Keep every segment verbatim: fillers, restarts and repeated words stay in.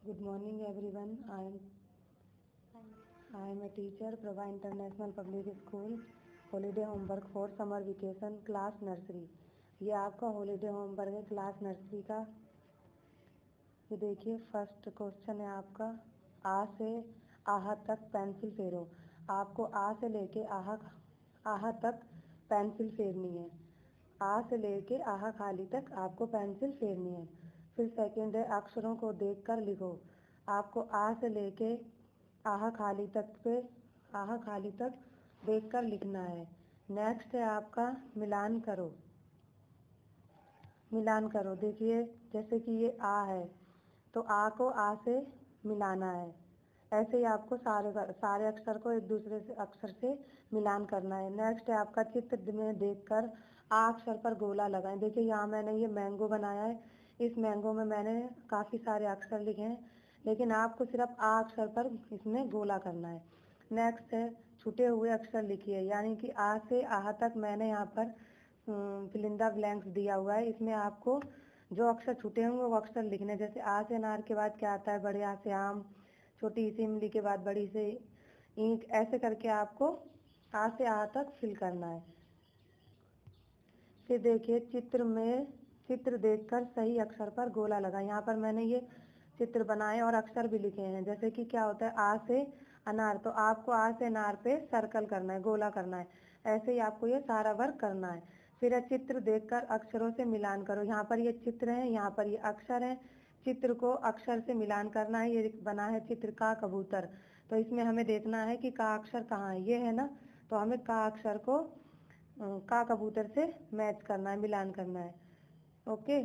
Good morning everyone. I am I am a teacher, Prabha International Public School. Holiday homework for summer vacation class nursery. ये आपका holiday homework है class nursery का। ये देखिए first question है आपका, आ से आहा तक पेंसिल फेरो। आपको आ से लेके आहा आहा तक पेंसिल फेरनी है। आ से लेके आहा खाली तक आपको पेंसिल फेरनी है। फिर सेकंड है, अक्षरों को देखकर लिखो। आपको आ से लेके आहा खाली तक पे आहा खाली तक देखकर लिखना है। नेक्स्ट है आपका मिलान करो। मिलान करो देखिए, जैसे कि ये आ है तो आ को आ से मिलाना है। ऐसे ही आपको सारे सारे अक्षर को एक दूसरे से अक्षर से मिलान करना है। नेक्स्ट है आपका चित्र में देखकर आ अक्षर पर गोला लगाएं। देखिए यहाँ मैंने ये मैंगो बनाया है। इस मैंगो में मैंने काफ़ी सारे अक्षर लिखे हैं, लेकिन आपको सिर्फ आ अक्षर पर इसमें गोला करना है। नेक्स्ट है छूटे हुए अक्षर लिखिए, यानी कि आ से आहा तक मैंने यहाँ पर फिल इन द ब्लैंक्स दिया हुआ है। इसमें आपको जो अक्षर छूटे होंगे वो अक्षर लिखने, जैसे आ से अनार के बाद क्या आता है, बड़े आ से आम, छोटी सी इमली के बाद बड़ी से ईंट, ऐसे करके आपको आ से आ तक फिल करना है। फिर देखिए चित्र में चित्र देखकर सही अक्षर पर गोला लगा। यहाँ पर मैंने ये चित्र बनाए और अक्षर भी लिखे हैं। जैसे कि क्या होता है, आ से अनार, तो आपको आ से अनार पे सर्कल करना है, गोला करना है। ऐसे ही आपको ये सारा वर्क करना है। फिर चित्र देखकर अक्षरों से मिलान करो। यहाँ पर ये चित्र है, यहाँ पर ये अक्षर है। चित्र को अक्षर से मिलान करना है। ये बना है चित्र का कबूतर, तो इसमें हमें देखना है कि का अक्षर कहाँ है, ये है ना, तो हमें का अक्षर को का कबूतर से मैच करना है, मिलान करना है। ओके,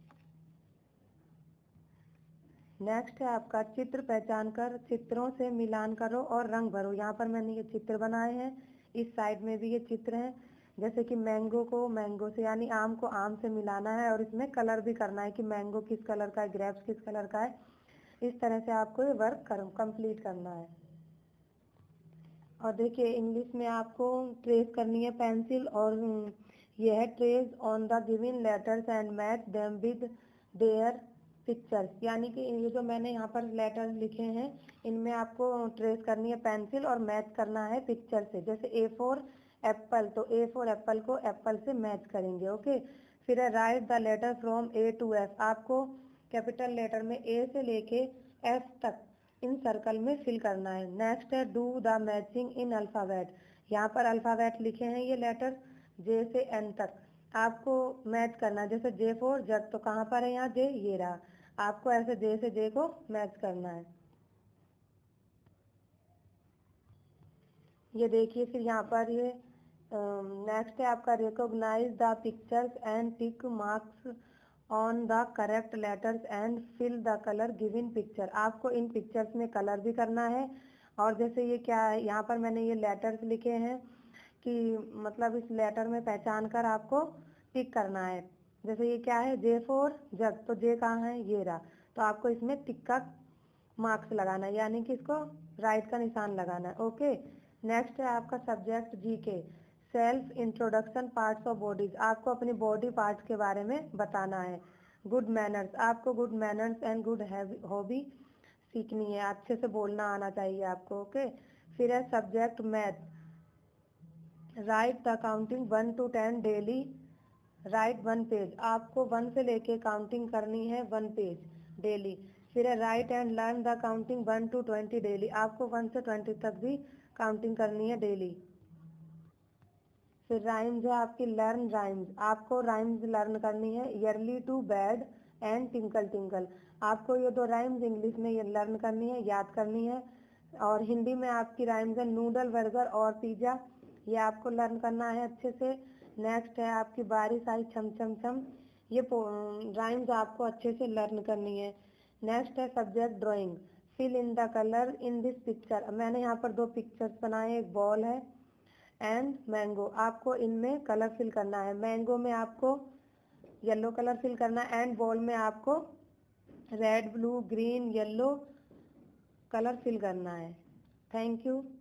नेक्स्ट है आपका चित्र पहचान कर चित्रों से मिलान करो और रंग भरो। यहाँ पर मैंने ये चित्र बनाए हैं, इस साइड में भी ये चित्र हैं। जैसे कि मैंगो को मैंगो से, यानी आम को आम से मिलाना है और इसमें कलर भी करना है कि मैंगो किस कलर का है, ग्रेप्स किस कलर का है। इस तरह से आपको ये वर्क कर कंप्लीट करना है। और देखिए इंग्लिश में आपको ट्रेस करनी है पेंसिल, और ये है trace on the given letters and match them with their pictures. यानी कि ये जो मैंने यहाँ पर लेटर लिखे हैं, इनमें आपको ट्रेस करनी है पेंसिल और मैच करना है पिक्चर से। जैसे ए फॉर एप्पल, तो ए फॉर एप्पल को एप्पल से मैच करेंगे। ओके, फिर है write the letter from A to F. आपको कैपिटल लेटर में ए से लेके एफ तक इन सर्कल में फिल करना है। नेक्स्ट है do the matching in alphabet. यहाँ पर अल्फ़ाबेट लिखे हैं ये लेटर जे से एन तक, आपको मैच करना है। जैसे जे फोर जग, तो कहाँ पर है, यहाँ जे, ये रहा। आपको ऐसे जे से जे को मैच करना है। ये देखिए फिर यहाँ पर ये नेक्स्ट है आपका recognise the pictures and tick marks on the correct letters and fill the colour given picture. आपको इन पिक्चर्स में कलर भी करना है। और जैसे ये क्या है, यहाँ पर मैंने ये लेटर्स लिखे हैं कि मतलब इस लेटर में पहचान कर आपको टिक करना है। जैसे ये क्या है, जे फोर जग, तो जे कहाँ है, ये रहा। तो आपको इसमें टिक का मार्क्स लगाना है, यानी कि इसको राइट का निशान लगाना है। ओके, नेक्स्ट है आपका subject G K self introduction parts of bodies. आपको अपनी बॉडी पार्ट्स के बारे में बताना है। गुड मैनर्स, आपको good manners and good hobby सीखनी है, अच्छे से बोलना आना चाहिए आपको। ओके, फिर है subject math, write the counting one to ten daily, write one page. आपको वन से लेके काउंटिंग करनी है वन पेज डेली। फिर है write and learn the counting one to twenty daily. आपको वन से ट्वेंटी तक भी काउंटिंग करनी है डेली। फिर राइम्स है आपकी लर्न राइम्स, आपको राइम्स लर्न करनी है। Early to bed and twinkle twinkle, आपको ये दो राइम्स इंग्लिश में ये लर्न करनी है, याद करनी है। और हिंदी में आपकी राइम्स है नूडल, बर्गर और पिज्जा, ये आपको लर्न करना है अच्छे से। नेक्स्ट है आपकी बारिश आई छम छम छम, ये राइम्स आपको अच्छे से लर्न करनी है। नेक्स्ट है subject drawing, fill in the colour in this picture. मैंने यहाँ पर दो पिक्चर्स बनाए, एक बॉल है एंड मैंगो। आपको इनमें कलर फिल करना है। मैंगो में आपको येलो कलर फिल करना है एंड बॉल में आपको red, blue, green, yellow colour fill करना है। Thank you.